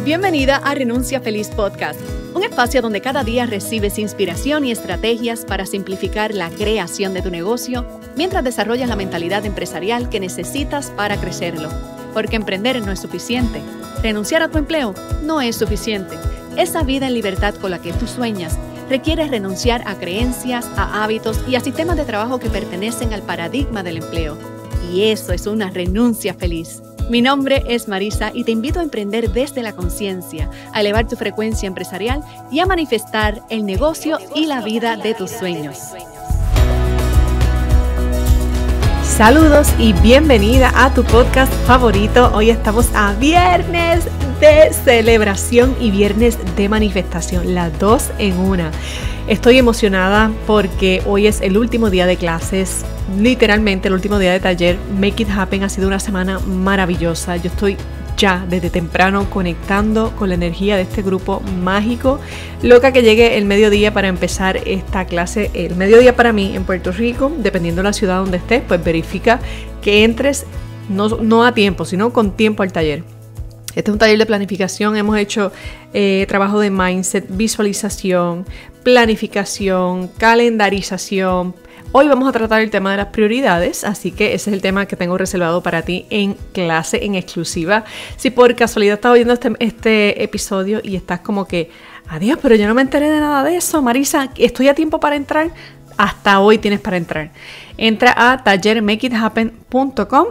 Bienvenida a Renuncia Feliz Podcast, un espacio donde cada día recibes inspiración y estrategias para simplificar la creación de tu negocio mientras desarrollas la mentalidad empresarial que necesitas para crecerlo. Porque emprender no es suficiente. Renunciar a tu empleo no es suficiente. Esa vida en libertad con la que tú sueñas requiere renunciar a creencias, a hábitos y a sistemas de trabajo que pertenecen al paradigma del empleo. Y eso es una renuncia feliz. Mi nombre es Marisa y te invito a emprender desde la conciencia, a elevar tu frecuencia empresarial y a manifestar el negocio y la vida de tus sueños. Saludos y bienvenida a tu podcast favorito. Hoy estamos a viernes de celebración y viernes de manifestación, las dos en una. Estoy emocionada porque hoy es el último día de clases, literalmente el último día de taller. Make It Happen ha sido una semana maravillosa. Yo estoy ya desde temprano conectando con la energía de este grupo mágico. Loca que llegue el mediodía para empezar esta clase. El mediodía para mí en Puerto Rico, dependiendo de la ciudad donde estés, pues verifica que entres no a tiempo, sino con tiempo al taller. Este es un taller de planificación. Hemos hecho trabajo de mindset, visualización, planificación, calendarización. Hoy vamos a tratar el tema de las prioridades, así que ese es el tema que tengo reservado para ti en clase en exclusiva. Si por casualidad estás oyendo este episodio y estás como que, adiós, pero yo no me enteré de nada de eso, Marisa, ¿estoy a tiempo para entrar? Hasta hoy tienes para entrar. Entra a tallermakeithappen.com,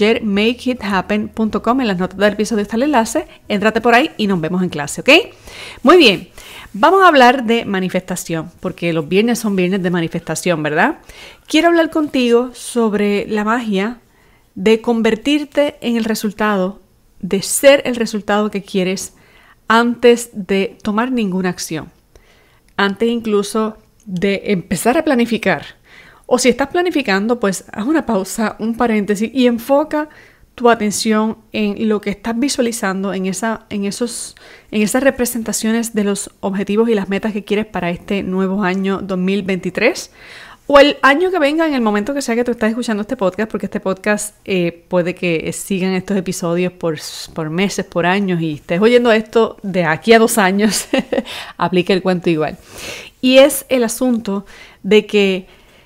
tallermakeithappen.com, en las notas del episodio está el enlace, éntrate por ahí y nos vemos en clase, ¿ok? Muy bien, vamos a hablar de manifestación, porque los viernes son viernes de manifestación, ¿verdad? Quiero hablar contigo sobre la magia de convertirte en el resultado, de ser el resultado que quieres antes de tomar ninguna acción, antes incluso de empezar a planificar. O si estás planificando, pues haz una pausa, un paréntesis y enfoca tu atención en lo que estás visualizando, en esas representaciones de los objetivos y las metas que quieres para este nuevo año 2023 o el año que venga, en el momento que sea que tú estás escuchando este podcast, porque este podcast puede que sigan estos episodios por meses, por años, y estés oyendo esto de aquí a 2 años, aplica el cuento igual. Y es el asunto de que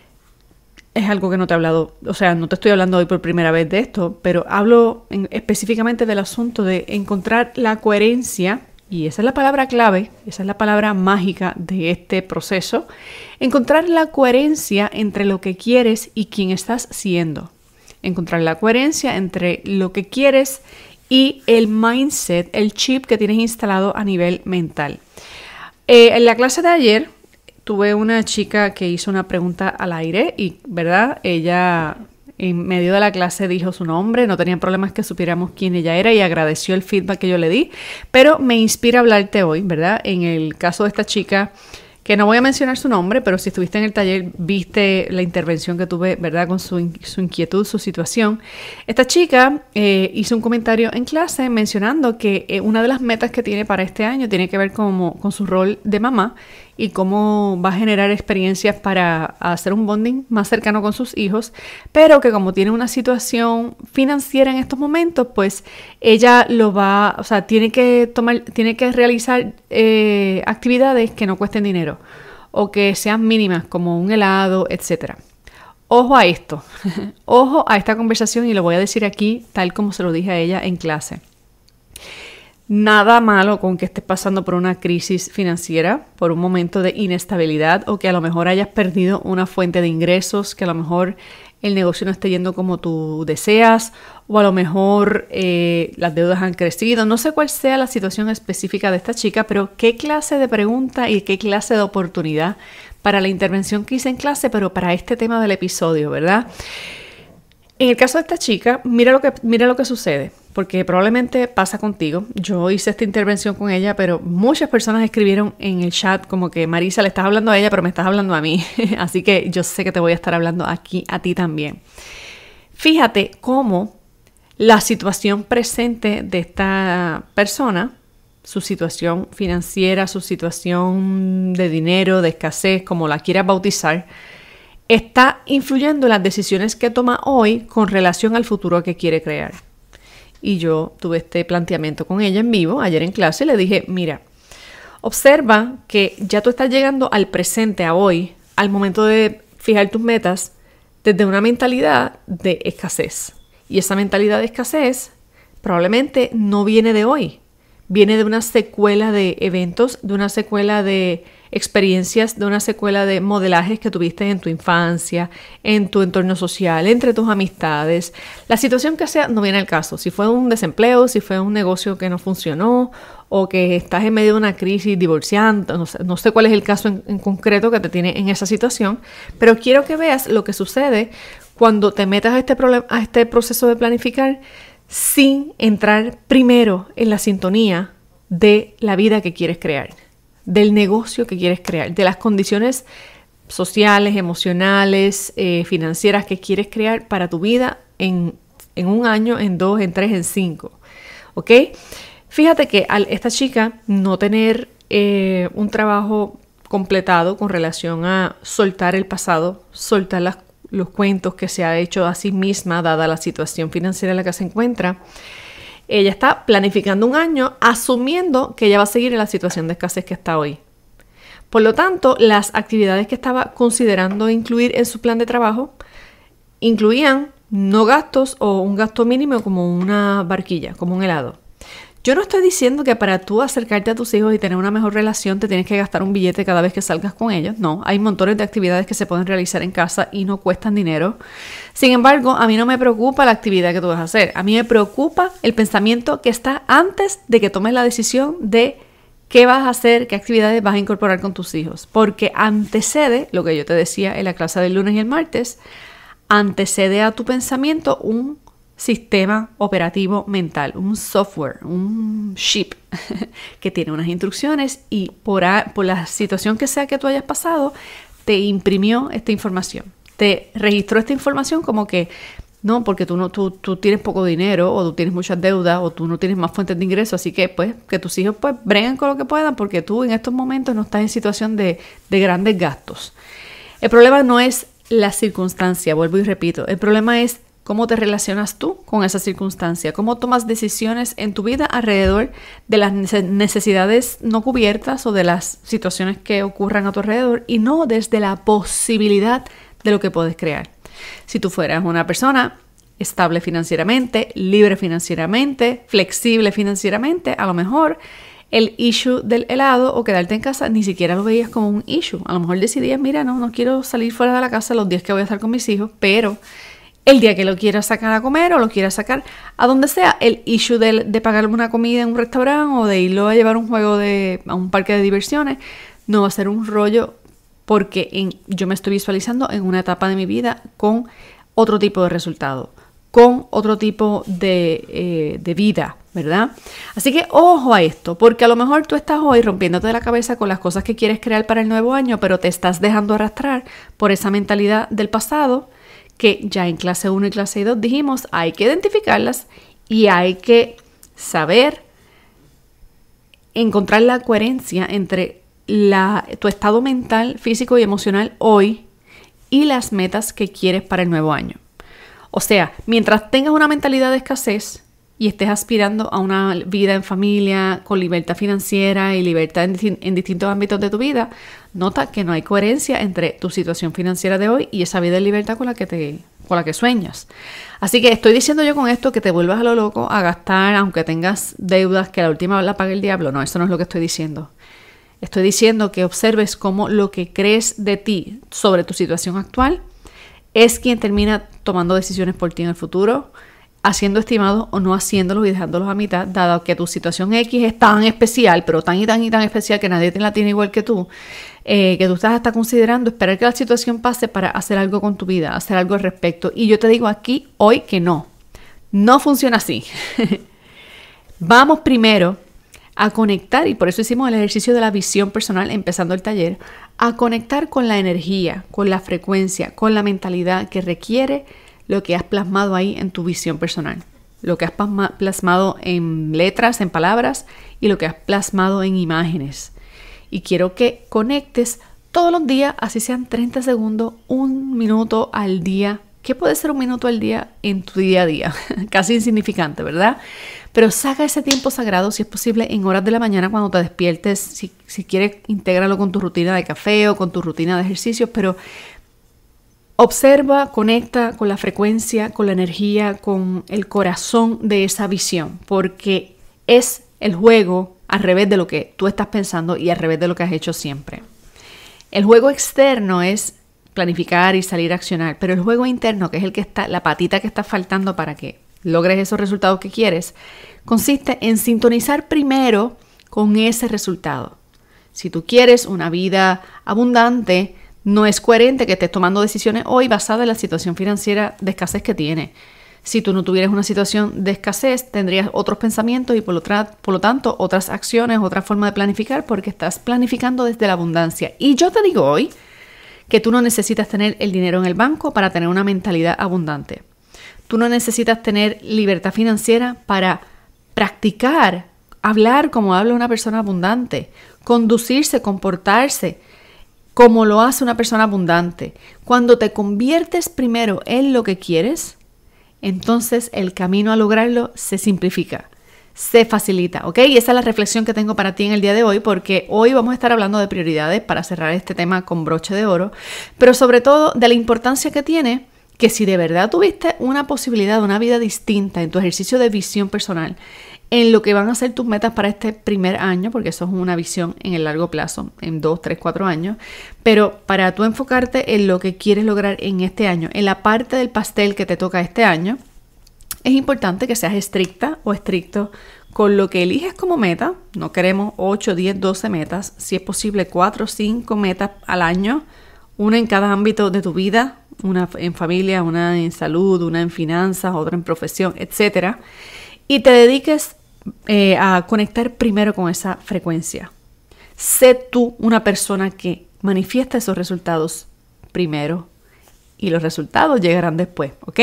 es algo que no te he hablado, o sea, no te estoy hablando hoy por primera vez de esto, pero hablo específicamente del asunto de encontrar la coherencia, y esa es la palabra clave, esa es la palabra mágica de este proceso, encontrar la coherencia entre lo que quieres y quién estás siendo. Encontrar la coherencia entre lo que quieres y el mindset, el chip que tienes instalado a nivel mental. En la clase de ayer tuve una chica que hizo una pregunta al aire y, ¿verdad? Ella en medio de la clase dijo su nombre, no tenían problemas que supiéramos quién ella era y agradeció el feedback que yo le di, pero me inspira hablarte hoy, ¿verdad? En el caso de esta chica, que no voy a mencionar su nombre, pero si estuviste en el taller, viste la intervención que tuve, ¿verdad? Con su inquietud, su situación. Esta chica hizo un comentario en clase mencionando que una de las metas que tiene para este año tiene que ver con su rol de mamá y cómo va a generar experiencias para hacer un bonding más cercano con sus hijos, pero que como tiene una situación financiera en estos momentos, pues ella tiene que realizar actividades que no cuesten dinero o que sean mínimas, como un helado, etc. Ojo a esto, ojo a esta conversación, y lo voy a decir aquí tal como se lo dije a ella en clase. Nada malo con que estés pasando por una crisis financiera, por un momento de inestabilidad, o que a lo mejor hayas perdido una fuente de ingresos, que a lo mejor el negocio no esté yendo como tú deseas, o a lo mejor las deudas han crecido. No sé cuál sea la situación específica de esta chica, pero qué clase de pregunta y qué clase de oportunidad para la intervención que hice en clase, pero para este tema del episodio, ¿verdad? En el caso de esta chica, mira lo que sucede, porque probablemente pasa contigo. Yo hice esta intervención con ella, pero muchas personas escribieron en el chat como que Marisa, le estás hablando a ella, pero me estás hablando a mí. Así que yo sé que te voy a estar hablando aquí a ti también. Fíjate cómo la situación presente de esta persona, su situación financiera, su situación de dinero, de escasez, como la quieras bautizar, está influyendo en las decisiones que toma hoy con relación al futuro que quiere crear. y yo tuve este planteamiento con ella en vivo ayer en clase y le dije, mira, observa que ya tú estás llegando al presente, a hoy, al momento de fijar tus metas desde una mentalidad de escasez. Y esa mentalidad de escasez probablemente no viene de hoy, viene de una secuela de eventos, de una secuela de experiencias, de una secuela de modelajes que tuviste en tu infancia, en tu entorno social, entre tus amistades. La situación que sea no viene al caso. Si fue un desempleo, si fue un negocio que no funcionó o que estás en medio de una crisis divorciante, no sé cuál es el caso en concreto que te tiene en esa situación, pero quiero que veas lo que sucede cuando te metas a este proceso de planificar sin entrar primero en la sintonía de la vida que quieres crear, del negocio que quieres crear, de las condiciones sociales, emocionales, financieras que quieres crear para tu vida en un año, en 2, en 3, en 5. ¿Ok? Fíjate que al esta chica no tener un trabajo completado con relación a soltar el pasado, soltar los cuentos que se ha hecho a sí misma dada la situación financiera en la que se encuentra, ella está planificando un año asumiendo que ella va a seguir en la situación de escasez que está hoy. Por lo tanto, las actividades que estaba considerando incluir en su plan de trabajo incluían no gastos o un gasto mínimo como una barquilla, como un helado. Yo no estoy diciendo que para tú acercarte a tus hijos y tener una mejor relación te tienes que gastar un billete cada vez que salgas con ellos. No, hay montones de actividades que se pueden realizar en casa y no cuestan dinero. Sin embargo, a mí no me preocupa la actividad que tú vas a hacer. A mí me preocupa el pensamiento que está antes de que tomes la decisión de qué vas a hacer, qué actividades vas a incorporar con tus hijos. Porque antecede, lo que yo te decía en la clase del lunes y el martes, antecede a tu pensamiento un sistema operativo mental, un software, un chip que tiene unas instrucciones y por la situación que sea que tú hayas pasado, te imprimió esta información, te registró esta información como que no, porque tú tienes poco dinero o tú tienes muchas deudas o tú no tienes más fuentes de ingreso, así que pues que tus hijos pues breguen con lo que puedan porque tú en estos momentos no estás en situación de grandes gastos. El problema no es la circunstancia, vuelvo y repito, el problema es cómo te relacionas tú con esa circunstancia, cómo tomas decisiones en tu vida alrededor de las necesidades no cubiertas o de las situaciones que ocurran a tu alrededor y no desde la posibilidad de lo que puedes crear. Si tú fueras una persona estable financieramente, libre financieramente, flexible financieramente, a lo mejor el issue del helado o quedarte en casa ni siquiera lo veías como un issue. A lo mejor decidías, mira, no quiero salir fuera de la casa los días que voy a estar con mis hijos, pero el día que lo quieras sacar a comer o lo quieras sacar a donde sea, el issue de pagar una comida en un restaurante o de irlo a llevar un juego a un parque de diversiones no va a ser un rollo porque yo me estoy visualizando en una etapa de mi vida con otro tipo de resultado, con otro tipo de vida, ¿verdad? Así que ojo a esto, porque a lo mejor tú estás hoy rompiéndote la cabeza con las cosas que quieres crear para el nuevo año, pero te estás dejando arrastrar por esa mentalidad del pasado que ya en clase 1 y clase 2 dijimos, hay que identificarlas y hay que saber encontrar la coherencia entre tu estado mental, físico y emocional hoy y las metas que quieres para el nuevo año. O sea, mientras tengas una mentalidad de escasez y estés aspirando a una vida en familia con libertad financiera y libertad en distintos ámbitos de tu vida, nota que no hay coherencia entre tu situación financiera de hoy y esa vida de libertad con la que sueñas. Así que estoy diciendo yo con esto que te vuelvas a lo loco a gastar, aunque tengas deudas que a la última la pague el diablo. No, eso no es lo que estoy diciendo. Estoy diciendo que observes cómo lo que crees de ti sobre tu situación actual es quien termina tomando decisiones por ti en el futuro, haciendo estimados o no haciéndolos y dejándolos a mitad, dado que tu situación X es tan especial, pero tan y tan y tan especial que nadie te la tiene igual que tú estás hasta considerando esperar que la situación pase para hacer algo con tu vida, hacer algo al respecto. Y yo te digo aquí hoy que no funciona así. Vamos primero a conectar, y por eso hicimos el ejercicio de la visión personal empezando el taller, a conectar con la energía, con la frecuencia, con la mentalidad que requiere lo que has plasmado ahí en tu visión personal, lo que has plasmado en letras, en palabras y lo que has plasmado en imágenes. Y quiero que conectes todos los días, así sean 30 segundos, 1 minuto al día ¿Qué puede ser 1 minuto al día en tu día a día? Casi insignificante, ¿verdad? Pero saca ese tiempo sagrado, si es posible, en horas de la mañana cuando te despiertes. Si quieres, intégralo con tu rutina de café o con tu rutina de ejercicios, pero observa, conecta con la frecuencia, con la energía, con el corazón de esa visión, porque es el juego al revés de lo que tú estás pensando y al revés de lo que has hecho siempre. El juego externo es planificar y salir a accionar, pero el juego interno, que es el que está, la patita que está faltando para que logres esos resultados que quieres, consiste en sintonizar primero con ese resultado. Si tú quieres una vida abundante, no es coherente que estés tomando decisiones hoy basadas en la situación financiera de escasez que tienes. Si tú no tuvieras una situación de escasez, tendrías otros pensamientos y por lo tanto otras acciones, otra forma de planificar, porque estás planificando desde la abundancia. Y yo te digo hoy que tú no necesitas tener el dinero en el banco para tener una mentalidad abundante. Tú no necesitas tener libertad financiera para practicar, hablar como habla una persona abundante, conducirse, comportarse como lo hace una persona abundante. Cuando te conviertes primero en lo que quieres, entonces el camino a lograrlo se simplifica, se facilita, ¿ok? Y esa es la reflexión que tengo para ti en el día de hoy, porque hoy vamos a estar hablando de prioridades para cerrar este tema con broche de oro, pero sobre todo de la importancia que tiene que si de verdad tuviste una posibilidad de una vida distinta en tu ejercicio de visión personal, en lo que van a ser tus metas para este primer año, porque eso es una visión en el largo plazo, en 2, 3, 4 años, pero para tú enfocarte en lo que quieres lograr en este año, en la parte del pastel que te toca este año, es importante que seas estricta o estricto con lo que eliges como meta. No queremos 8, 10, 12 metas, si es posible 4, 5 metas al año, una en cada ámbito de tu vida, una en familia, una en salud, una en finanzas, otra en profesión, etc. Y te dediques a conectar primero con esa frecuencia. Sé tú una persona que manifiesta esos resultados primero y los resultados llegarán después, ¿ok?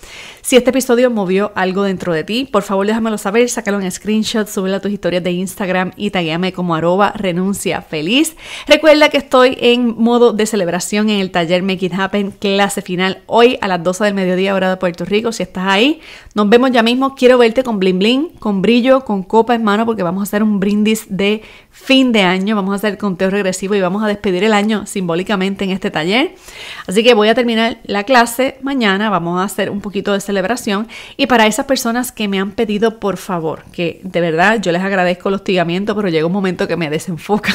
Si este episodio movió algo dentro de ti, por favor déjamelo saber, sácalo en screenshot, súbelo a tus historias de Instagram y taguéame como @renunciafeliz. Recuerda que estoy en modo de celebración en el taller Make It Happen, clase final, hoy a las 12 del mediodía, hora de Puerto Rico. Si estás ahí, nos vemos ya mismo. Quiero verte con bling bling, con brillo, con copa en mano, porque vamos a hacer un brindis de fin de año. Vamos a hacer conteo regresivo y vamos a despedir el año simbólicamente en este taller. Así que voy a terminar la clase mañana. Vamos a hacer un poquito de celebración, y para esas personas que me han pedido, por favor, que de verdad yo les agradezco el hostigamiento, pero llega un momento que me desenfoca.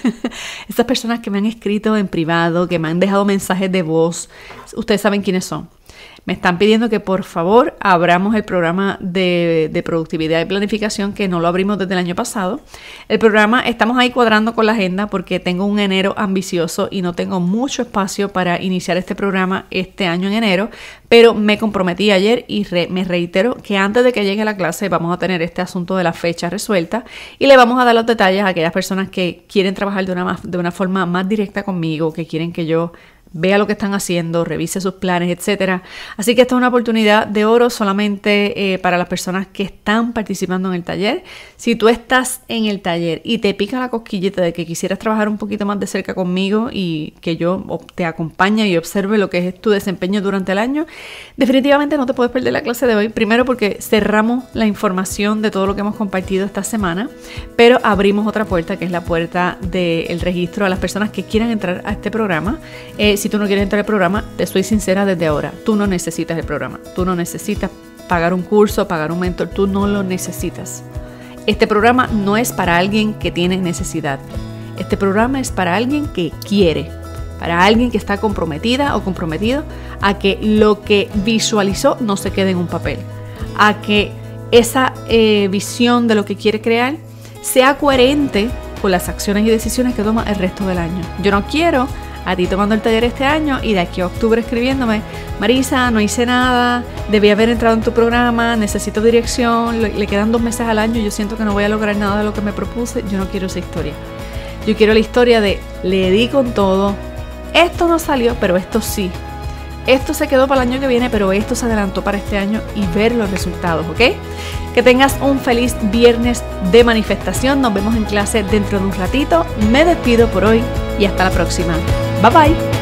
Esas personas que me han escrito en privado, que me han dejado mensajes de voz, ustedes saben quiénes son. Me están pidiendo que por favor abramos el programa de productividad y planificación, que no lo abrimos desde el año pasado. El programa, estamos ahí cuadrando con la agenda porque tengo un enero ambicioso y no tengo mucho espacio para iniciar este programa este año en enero, pero me comprometí ayer y me reitero que antes de que llegue la clase vamos a tener este asunto de la fecha resuelta y le vamos a dar los detalles a aquellas personas que quieren trabajar de una forma más directa conmigo, que quieren que yo vea lo que están haciendo, revise sus planes, etc. Así que esta es una oportunidad de oro solamente para las personas que están participando en el taller. Si tú estás en el taller y te pica la cosquillita de que quisieras trabajar un poquito más de cerca conmigo y que yo te acompañe y observe lo que es tu desempeño durante el año, definitivamente no te puedes perder la clase de hoy. Primero porque cerramos la información de todo lo que hemos compartido esta semana, pero abrimos otra puerta, que es la puerta del registro a las personas que quieran entrar a este programa. Si tú no quieres entrar al programa, te soy sincera desde ahora, tú no necesitas el programa, tú no necesitas pagar un curso, pagar un mentor, tú no lo necesitas. Este programa no es para alguien que tiene necesidad, este programa es para alguien que quiere, para alguien que está comprometida o comprometido a que lo que visualizó no se quede en un papel, a que esa visión de lo que quiere crear sea coherente con las acciones y decisiones que toma el resto del año. Yo no quiero a ti tomando el taller este año y de aquí a octubre escribiéndome: Marisa, no hice nada, debí haber entrado en tu programa, necesito dirección, le quedan 2 meses al año y yo siento que no voy a lograr nada de lo que me propuse. Yo no quiero esa historia. Yo quiero la historia de le di con todo, esto no salió, pero esto sí. Esto se quedó para el año que viene, pero esto se adelantó para este año, y ver los resultados, ¿ok? Que tengas un feliz viernes de manifestación. Nos vemos en clase dentro de un ratito. Me despido por hoy y hasta la próxima. Bye bye.